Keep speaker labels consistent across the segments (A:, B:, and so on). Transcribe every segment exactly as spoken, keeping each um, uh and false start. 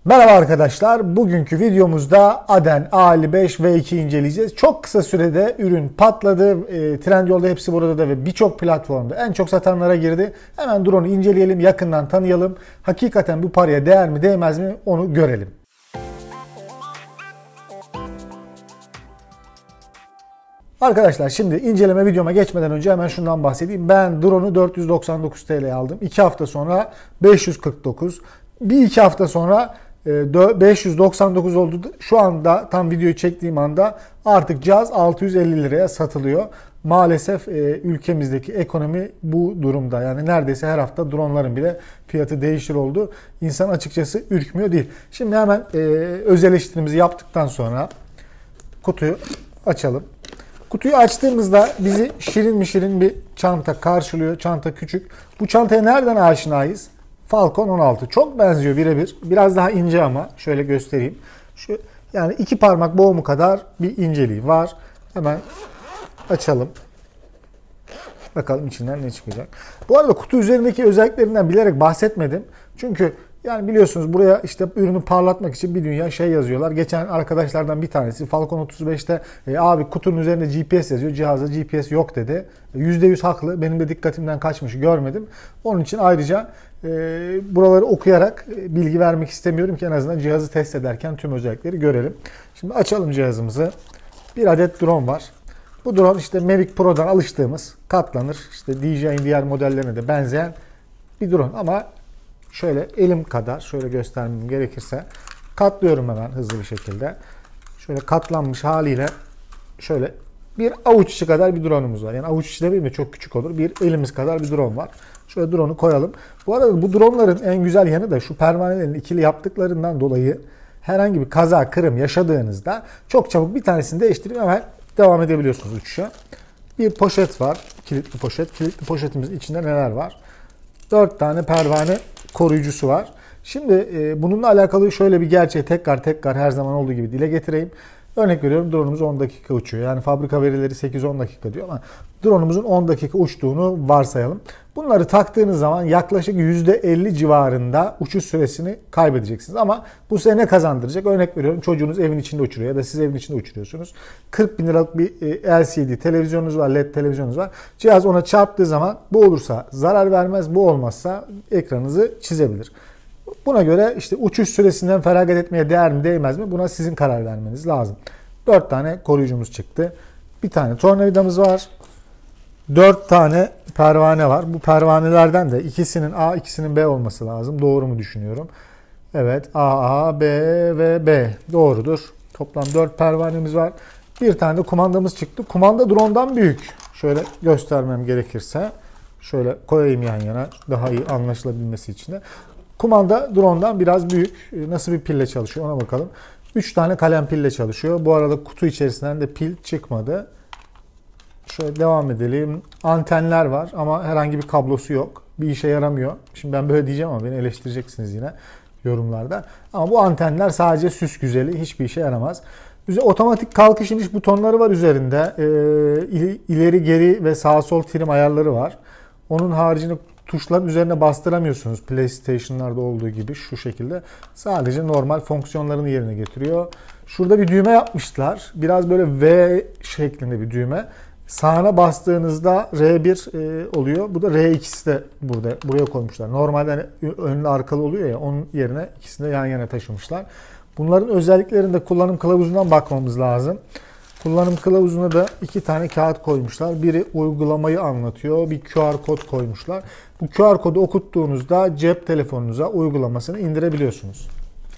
A: Merhaba arkadaşlar. Bugünkü videomuzda Aden A elli beş V iki inceleyeceğiz. Çok kısa sürede ürün patladı. E, Trendyol'da, hepsi burada da ve birçok platformda en çok satanlara girdi. Hemen drone'u inceleyelim, yakından tanıyalım. Hakikaten bu paraya değer mi değmez mi onu görelim. Arkadaşlar şimdi inceleme videoma geçmeden önce hemen şundan bahsedeyim. Ben drone'u dört yüz doksan dokuz TL'ye aldım. iki hafta sonra beş yüz kırk dokuz. Bir iki hafta sonra beş yüz doksan dokuz oldu. Şu anda tam videoyu çektiğim anda artık cihaz altı yüz elli liraya satılıyor. Maalesef ülkemizdeki ekonomi bu durumda. Yani neredeyse her hafta dronların bile fiyatı değişir oldu. İnsan açıkçası ürkmüyor değil. Şimdi hemen öz eleştirimizi yaptıktan sonra kutuyu açalım. Kutuyu açtığımızda bizi şirin mi şirin bir çanta karşılıyor. Çanta küçük. Bu çantaya nereden aşinayız? Falcon on altı. Çok benziyor birebir. Biraz daha ince ama. Şöyle göstereyim. Şu, yani iki parmak boğumu kadar bir inceliği var. Hemen açalım. Bakalım içinden ne çıkacak. Bu arada kutu üzerindeki özelliklerinden bilerek bahsetmedim. Çünkü yani biliyorsunuz buraya işte ürünü parlatmak için bir dünya şey yazıyorlar. Geçen arkadaşlardan bir tanesi Falcon otuz beşte e, abi kutunun üzerinde G P S yazıyor. Cihazda G P S yok dedi. yüzde yüz haklı. Benim de dikkatimden kaçmış, görmedim. Onun için ayrıca e, buraları okuyarak e, bilgi vermek istemiyorum ki en azından cihazı test ederken tüm özellikleri görelim. Şimdi açalım cihazımızı. Bir adet drone var. Bu drone işte Mavic Pro'dan alıştığımız, katlanır. İşte D J I'nin diğer modellerine de benzeyen bir drone ama şöyle elim kadar, şöyle göstermem gerekirse katlıyorum hemen hızlı bir şekilde. Şöyle katlanmış haliyle şöyle bir avuç içi kadar bir drone'umuz var. Yani avuç içi demeyeyim de çok küçük olur. Bir elimiz kadar bir drone var. Şöyle drone'u koyalım. Bu arada bu drone'ların en güzel yanı da şu pervanelerin ikili yaptıklarından dolayı herhangi bir kaza, kırım yaşadığınızda çok çabuk bir tanesini değiştirip hemen devam edebiliyorsunuz uçuşa. Bir poşet var. Kilitli poşet. Kilitli poşetimizin içinde neler var? dört tane pervane koruyucusu var. Şimdi e, bununla alakalı şöyle bir gerçeği tekrar tekrar her zaman olduğu gibi dile getireyim. Örnek veriyorum, drone'umuz on dakika uçuyor. Yani fabrika verileri sekiz on dakika diyor ama drone'umuzun on dakika uçtuğunu varsayalım. Bunları taktığınız zaman yaklaşık yüzde elli civarında uçuş süresini kaybedeceksiniz. Ama bu size ne kazandıracak? Örnek veriyorum, çocuğunuz evin içinde uçuruyor ya da siz evin içinde uçuruyorsunuz. kırk bin liralık bir L C D televizyonunuz var, L E D televizyonunuz var. Cihaz ona çarptığı zaman bu olursa zarar vermez, bu olmazsa ekranınızı çizebilir. Buna göre işte uçuş süresinden feragat etmeye değer mi değmez mi? Buna sizin karar vermeniz lazım. dört tane koruyucumuz çıktı. Bir tane tornavidamız var. dört tane pervane var. Bu pervanelerden de ikisinin A, ikisinin B olması lazım. Doğru mu düşünüyorum? Evet, A, A, B ve B. Doğrudur. Toplam dört pervanemiz var. Bir tane de kumandamız çıktı. Kumanda drone'dan büyük. Şöyle göstermem gerekirse. Şöyle koyayım yan yana daha iyi anlaşılabilmesi için de. Kumanda drone'dan biraz büyük. Nasıl bir pille çalışıyor ona bakalım. üç tane kalem pille çalışıyor. Bu arada kutu içerisinden de pil çıkmadı. Şöyle devam edelim. Antenler var ama herhangi bir kablosu yok. Bir işe yaramıyor. Şimdi ben böyle diyeceğim ama beni eleştireceksiniz yine yorumlarda. Ama bu antenler sadece süs güzeli. Hiçbir işe yaramaz. Otomatik kalkış iniş butonları var üzerinde. Ee, ileri geri ve sağ sol trim ayarları var. Onun haricinde tuşların üzerine bastıramıyorsunuz. PlayStation'larda olduğu gibi şu şekilde. Sadece normal fonksiyonlarını yerine getiriyor. Şurada bir düğme yapmışlar. Biraz böyle V şeklinde bir düğme. Sağına bastığınızda R bir e, oluyor. Bu da R ikisi de burada buraya koymuşlar. Normalde hani önlü arkalı oluyor ya, onun yerine ikisini de yan yana taşımışlar. Bunların özelliklerinde kullanım kılavuzundan bakmamız lazım. Kullanım kılavuzuna da iki tane kağıt koymuşlar. Biri uygulamayı anlatıyor. Bir Q R kod koymuşlar. Bu Q R kodu okuttuğunuzda cep telefonunuza uygulamasını indirebiliyorsunuz.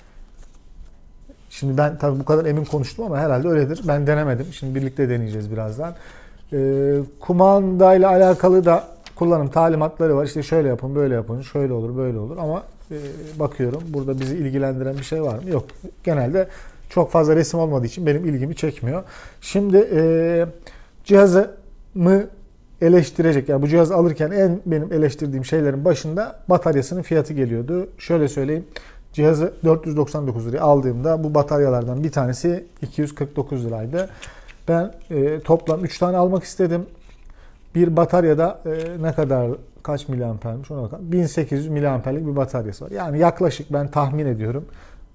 A: Şimdi ben tabii bu kadar emin konuştum ama herhalde öyledir. Ben denemedim. Şimdi birlikte deneyeceğiz birazdan. Ee, kumandayla alakalı da kullanım talimatları var. İşte şöyle yapın, böyle yapın, şöyle olur, böyle olur. Ama e, bakıyorum burada bizi ilgilendiren bir şey var mı? Yok. Genelde çok fazla resim olmadığı için benim ilgimi çekmiyor. Şimdi e, cihazımı eleştirecek. Yani bu cihazı alırken en benim eleştirdiğim şeylerin başında bataryasının fiyatı geliyordu. Şöyle söyleyeyim. Cihazı dört yüz doksan dokuz liraya aldığımda bu bataryalardan bir tanesi iki yüz kırk dokuz liraydı. Ben e, toplam üç tane almak istedim. Bir bataryada e, ne kadar, kaç miliampermiş ona bakalım. bin sekiz yüz miliamperlik bir bataryası var. Yani yaklaşık ben tahmin ediyorum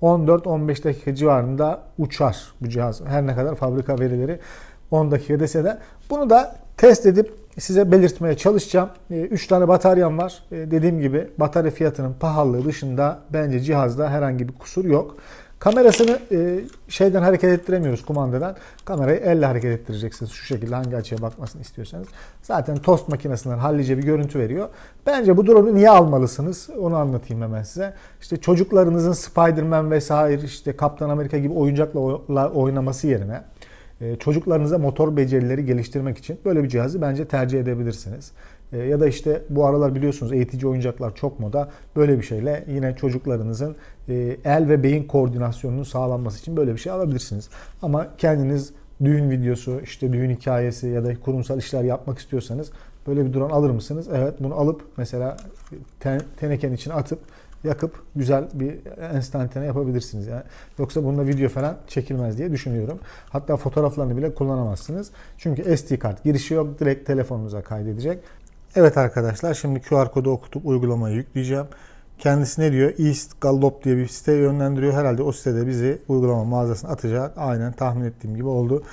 A: on dört on beş dakika civarında uçar bu cihaz. Her ne kadar fabrika verileri on dakika dese de. Bunu da test edip size belirtmeye çalışacağım. üç tane bataryam var. Dediğim gibi batarya fiyatının pahalılığı dışında bence cihazda herhangi bir kusur yok. Kamerasını şeyden hareket ettiremiyoruz, kumandadan. Kamerayı elle hareket ettireceksiniz. Şu şekilde hangi açıya bakmasını istiyorsanız. Zaten tost makinesinden hallice bir görüntü veriyor. Bence bu drone'u niye almalısınız? Onu anlatayım hemen size. İşte çocuklarınızın Spider-Man vesaire, işte Kaptan Amerika gibi oyuncakla oynaması yerine çocuklarınıza motor becerileri geliştirmek için böyle bir cihazı bence tercih edebilirsiniz. Ya da işte bu aralar biliyorsunuz eğitici oyuncaklar çok moda. Böyle bir şeyle yine çocuklarınızın el ve beyin koordinasyonunun sağlanması için böyle bir şey alabilirsiniz. Ama kendiniz düğün videosu, işte düğün hikayesi ya da kurumsal işler yapmak istiyorsanız böyle bir drone alır mısınız? Evet, bunu alıp mesela tenekenin içine atıp yakıp güzel bir enstantane yapabilirsiniz. Yani yoksa bununla video falan çekilmez diye düşünüyorum. Hatta fotoğraflarını bile kullanamazsınız. Çünkü S D kart girişi yok. Direkt telefonunuza kaydedecek. Evet arkadaşlar, şimdi Q R kodu okutup uygulamayı yükleyeceğim. Kendisi ne diyor? East Gallop diye bir site yönlendiriyor. Herhalde o sitede bizi uygulama mağazasına atacak. Aynen tahmin ettiğim gibi oldu.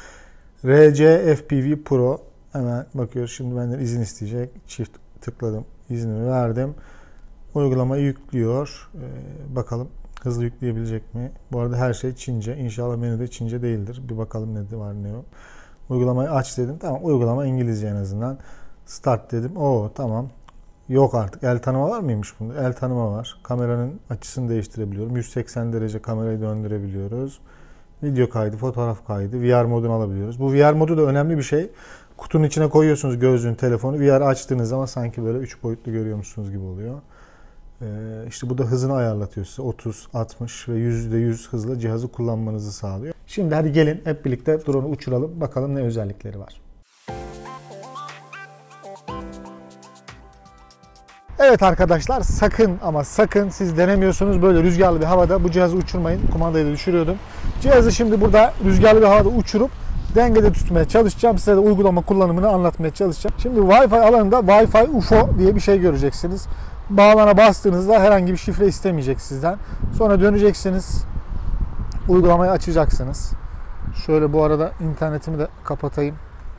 A: R C F P V Pro. Hemen bakıyoruz. Şimdi benden izin isteyecek. Çift tıkladım. İznimi verdim. Uygulamayı yüklüyor. Ee, bakalım hızlı yükleyebilecek mi? Bu arada her şey Çince. İnşallah menüde Çince değildir. Bir bakalım ne var ne yok. Uygulamayı aç dedim. Tamam, uygulama İngilizce en azından. Start dedim. Oo tamam. Yok artık. El tanıma var mıymış bunda? El tanıma var. Kameranın açısını değiştirebiliyorum. yüz seksen derece kamerayı döndürebiliyoruz. Video kaydı, fotoğraf kaydı. V R modunu alabiliyoruz. Bu V R modu da önemli bir şey. Kutunun içine koyuyorsunuz gözlüğün, telefonu. V R açtığınız zaman sanki böyle üç boyutlu görüyormuşsunuz gibi oluyor. Ee, işte bu da hızını ayarlatıyor size. otuz, altmış ve yüzde yüz hızla cihazı kullanmanızı sağlıyor. Şimdi hadi gelin hep birlikte drone'u uçuralım. Bakalım ne özellikleri var. Evet arkadaşlar, sakın ama sakın siz denemiyorsunuz böyle rüzgarlı bir havada bu cihazı uçurmayın. Kumandayı da düşürüyordum. Cihazı şimdi burada rüzgarlı bir havada uçurup dengede tutmaya çalışacağım. Size de uygulama kullanımını anlatmaya çalışacağım. Şimdi Wi-Fi alanında Wi-Fi U F O diye bir şey göreceksiniz. Bağlana bastığınızda herhangi bir şifre istemeyecek sizden. Sonra döneceksiniz. Uygulamayı açacaksınız. Şöyle bu arada internetimi de kapatayım.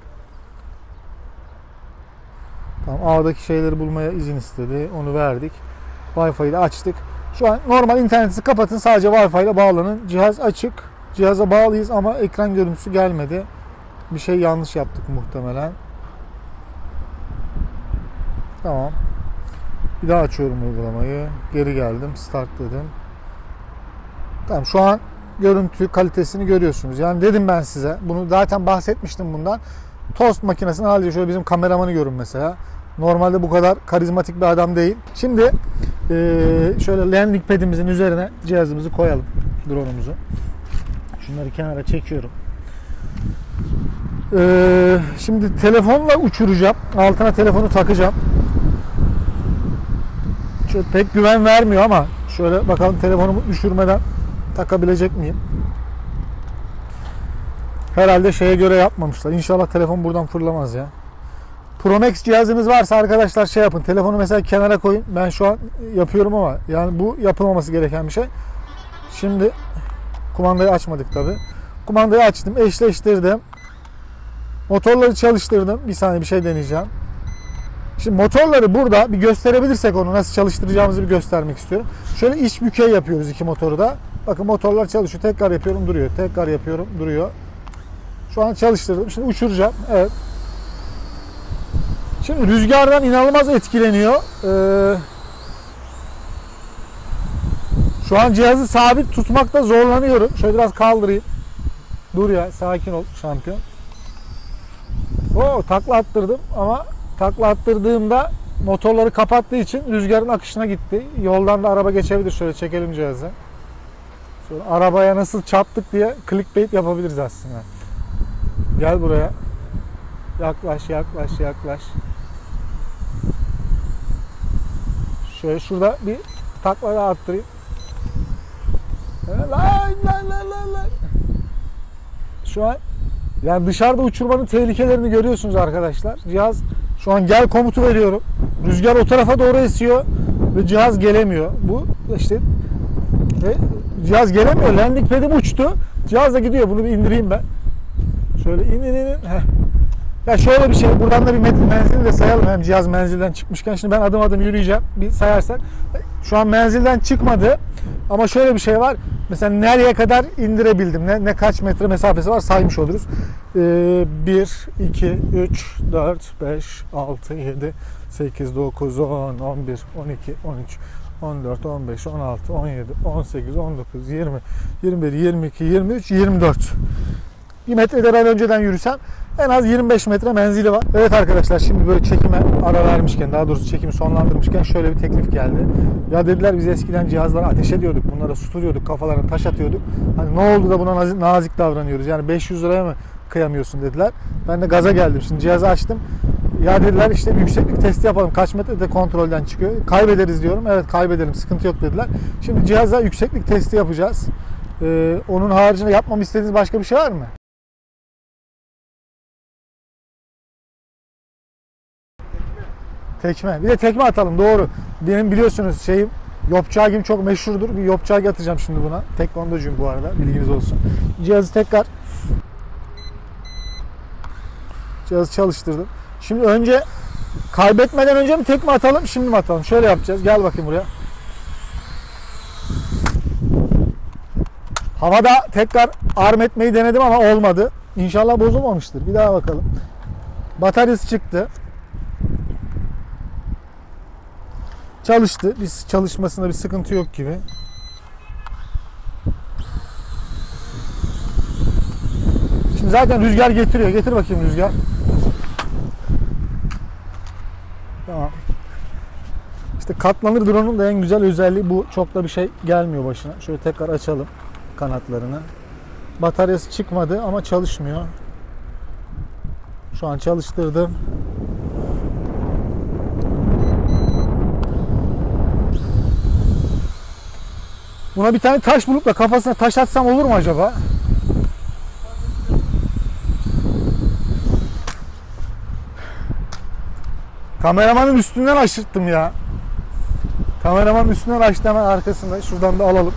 A: Tamam, ağdaki şeyleri bulmaya izin istedi. Onu verdik. Wi-Fi'yi de açtık. Şu an normal interneti kapatın. Sadece Wi-Fi ile bağlanın. Cihaz açık. Cihaza bağlıyız ama ekran görüntüsü gelmedi. Bir şey yanlış yaptık muhtemelen. Tamam. Bir daha açıyorum uygulamayı. Geri geldim. Start dedim. Tamam, şu an görüntü kalitesini görüyorsunuz. Yani dedim ben size. Bunu zaten bahsetmiştim bundan. Tost makinesini halde şöyle bizim kameramanı görün mesela. Normalde bu kadar karizmatik bir adam değil. Şimdi şöyle landing pad'imizin üzerine cihazımızı koyalım. Drone'umuzu. Şunları kenara çekiyorum. Şimdi telefonla uçuracağım. Altına telefonu takacağım. Şöyle pek güven vermiyor ama şöyle bakalım telefonumu düşürmeden takabilecek miyim? Herhalde şeye göre yapmamışlar. İnşallah telefon buradan fırlamaz ya. Pro Max cihazınız varsa arkadaşlar şey yapın. Telefonu mesela kenara koyun. Ben şu an yapıyorum ama yani bu yapılmaması gereken bir şey. Şimdi kumandayı açmadık tabi. Kumandayı açtım. Eşleştirdim. Motorları çalıştırdım. Bir saniye bir şey deneyeceğim. Şimdi motorları burada bir gösterebilirsek onu nasıl çalıştıracağımızı bir göstermek istiyorum. Şöyle iç bükey yapıyoruz iki motoru da. Bakın motorlar çalışıyor. Tekrar yapıyorum duruyor. Tekrar yapıyorum duruyor. Şu an çalıştırdım. Şimdi uçuracağım. Evet. Şimdi rüzgardan inanılmaz etkileniyor. Ee, şu an cihazı sabit tutmakta zorlanıyorum. Şöyle biraz kaldırayım. Dur ya, sakin ol şampiyon. Oo, takla attırdım ama takla attırdığımda motorları kapattığı için rüzgarın akışına gitti. Yoldan da araba geçebilir. Şöyle çekelim cihazı. Sonra arabaya nasıl çarptık diye clickbait yapabiliriz aslında. Gel buraya. Yaklaş, yaklaş, yaklaş. Şöyle şurada bir takla daha attırayım. Lan lan lan lan lan. Şu an yani dışarıda uçurmanın tehlikelerini görüyorsunuz arkadaşlar. Cihaz şu an gel komutu veriyorum. Rüzgar o tarafa doğru esiyor ve cihaz gelemiyor. Bu işte ve cihaz gelemiyor. Landing pad'im uçtu. Cihaz da gidiyor. Bunu bir indireyim ben. Şöyle in in in. Heh. Ya şöyle bir şey. Buradan da bir metre menzili de sayalım. Hem cihaz menzilden çıkmışken. Şimdi ben adım adım yürüyeceğim. Bir sayarsak. Şu an menzilden çıkmadı. Ama şöyle bir şey var. Mesela nereye kadar indirebildim? Ne, ne kaç metre mesafesi var saymış oluruz. Ee, bir, iki, üç, dört, beş, altı, yedi, sekiz, dokuz, on, on bir, on iki, on üç, on dört, on beş, on altı, on yedi, on sekiz, on dokuz, yirmi, yirmi bir, yirmi iki, yirmi üç, yirmi dört. Bir metrede ben önceden yürüsem en az yirmi beş metre menzili var. Evet arkadaşlar, şimdi böyle çekime ara vermişken, daha doğrusu çekimi sonlandırmışken şöyle bir teklif geldi. Ya dediler, biz eskiden cihazlara ateş ediyorduk, bunlara su tutuyorduk, kafalarına taş atıyorduk. Hani ne oldu da buna nazik, nazik davranıyoruz? Yani beş yüz liraya mı kıyamıyorsun dediler. Ben de gaza geldim. Şimdi cihazı açtım. Ya dediler işte bir yükseklik testi yapalım. Kaç metrede kontrolden çıkıyor? Kaybederiz diyorum. Evet kaybedelim, sıkıntı yok dediler. Şimdi cihazda yükseklik testi yapacağız. Ee, onun haricinde yapmamı istediğiniz başka bir şey var mı? Tekme. Bir de tekme atalım, doğru. Benim biliyorsunuz şeyim, Yopçagim çok meşhurdur. Bir Yopçagi atacağım şimdi buna. Tekvandocuyum bu arada, bilginiz olsun. Cihazı tekrar Cihazı çalıştırdım. Şimdi önce kaybetmeden önce mi tekme atalım, şimdi mi atalım? Şöyle yapacağız. Gel bakayım buraya. Havada tekrar arm etmeyi denedim ama olmadı. İnşallah bozulmamıştır. Bir daha bakalım. Bataryası çıktı. Çalıştı. Biz çalışmasında bir sıkıntı yok gibi. Şimdi zaten rüzgar getiriyor. Getir bakayım rüzgar. Tamam. İşte katlanır drone'un da en güzel özelliği bu. Çok da bir şey gelmiyor başına. Şöyle tekrar açalım kanatlarını. Bataryası çıkmadı ama çalışmıyor. Şu an çalıştırdım. Buna bir tane taş bulup da kafasına taş atsam olur mu acaba? Kameramanın üstünden aşırttım ya. Kameramanın üstünden açtı, hemen arkasında. Şuradan da alalım.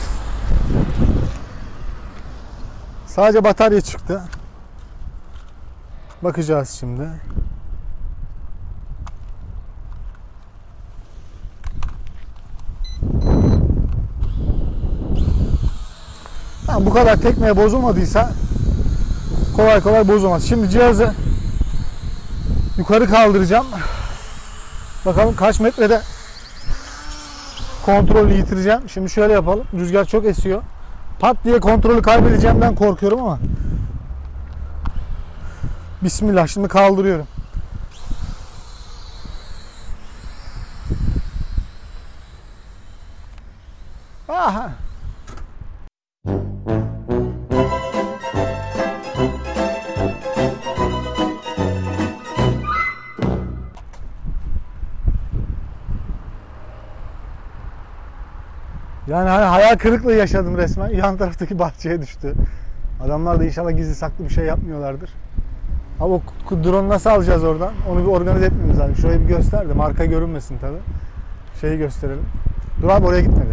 A: Sadece batarya çıktı. Bakacağız şimdi. Tamam, bu kadar tekmeye bozulmadıysa kolay kolay bozulmaz. Şimdi cihazı yukarı kaldıracağım. Bakalım kaç metrede kontrolü yitireceğim. Şimdi şöyle yapalım. Rüzgar çok esiyor. Pat diye kontrolü kaybedeceğimden korkuyorum ama. Bismillah, şimdi kaldırıyorum. Aha. Yani hani hayal kırıklığı yaşadım resmen. Yan taraftaki bahçeye düştü. Adamlar da inşallah gizli saklı bir şey yapmıyorlardır. Ama o drone'u nasıl alacağız oradan? Onu bir organize etmemiz lazım. Şurayı bir göster de marka görünmesin tabi. Şeyi gösterelim. Dur abi, oraya gitmedi.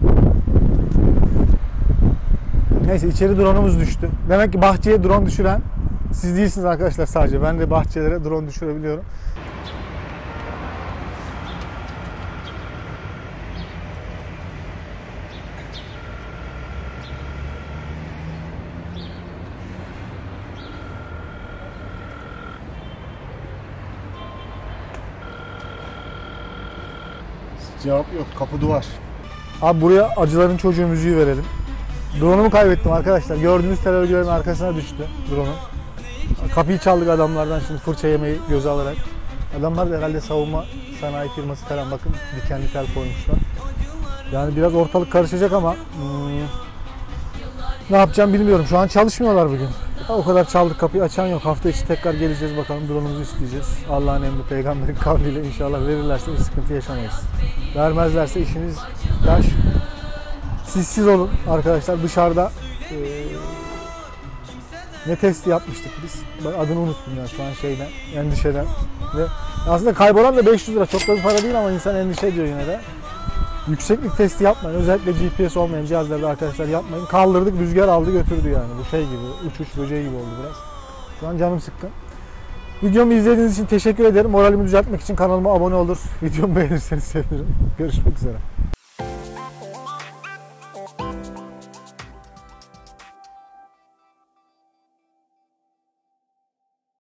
A: Neyse, içeri drone'umuz düştü. Demek ki bahçeye drone düşüren siz değilsiniz arkadaşlar sadece. Ben de bahçelere drone düşürebiliyorum. Cevap yok. Kapı duvar. Abi buraya acıların çocuğu müziği verelim. Drone'umu kaybettim arkadaşlar. Gördüğünüz terör görenin arkasına düştü drone'um. Kapıyı çaldık adamlardan, şimdi fırça yemeyi göze alarak. Adamlar da herhalde savunma sanayi firması falan, bakın dikenli tel koymuşlar. Yani biraz ortalık karışacak ama hmm, ne yapacağım bilmiyorum. Şu an çalışmıyorlar bugün. O kadar çaldık, kapıyı açan yok. Hafta içi tekrar geleceğiz, bakalım drone'umuzu isteyeceğiz. Allah'ın emri peygamberin kavliyle inşallah verirlerse bir sıkıntı yaşamayız. Vermezlerse işiniz yaş. Siz siz olun arkadaşlar. Dışarıda e, ne testi yapmıştık biz? Ben adını unuttum ya şu an şeyden, endişeden. Ve aslında kaybolan da beş yüz lira. Çok da bir para değil ama insan endişe ediyor yine de. Yükseklik testi yapmayın. Özellikle G P S olmayan cihazlarda arkadaşlar yapmayın. Kaldırdık, rüzgar aldı götürdü yani. Bu şey gibi, uçuş böceği gibi oldu biraz. Şu an canım sıkkın. Videomu izlediğiniz için teşekkür ederim. Moralimi düzeltmek için kanalıma abone olur. Videomu beğenirseniz sevinirim. Görüşmek üzere.